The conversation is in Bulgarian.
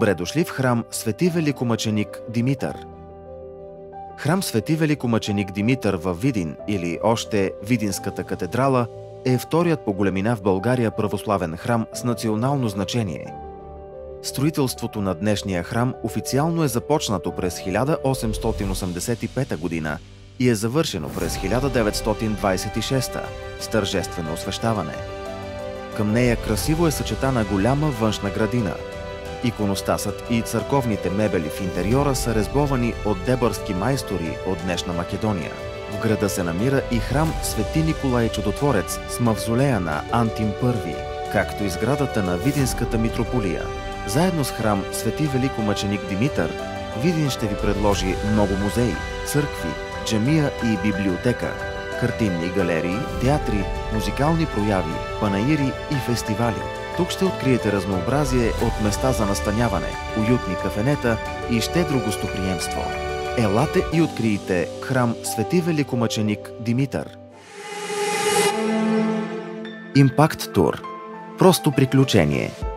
Добре дошли в храм Свети Великомъченик Димитър. Храм Свети Великомъченик Димитър във Видин, или още Видинската катедрала, е вторият по големина в България православен храм с национално значение. Строителството на днешния храм официално е започнато през 1885 година и е завършено през 1926 с тържествено освещаване. Към нея красиво е съчетана голяма външна градина. Иконостасът и църковните мебели в интериора са резбовани от дебърски майстори от днешна Македония. В града се намира и храм Свети Николай Чудотворец с мавзолея на Антим I, както и сградата на Видинската митрополия. Заедно с храм Свети Великомъченик Димитър, Видин ще ви предложи много музеи, църкви, джамия и библиотека, картинни галерии, театри, музикални прояви, панаири и фестивали. Тук ще откриете разнообразие от места за настаняване, уютни кафенета и щедро гостоприемство. Елате и открийте храм Свети Великомъченик Димитър. Импакт тур. Просто приключение.